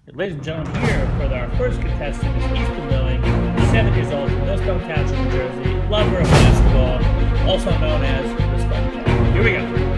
Ladies and gentlemen, here for our first contestant is Easton Milling, 7 years old from Millstone Township, New Jersey, lover of basketball, also known as the Sponge. Here we go.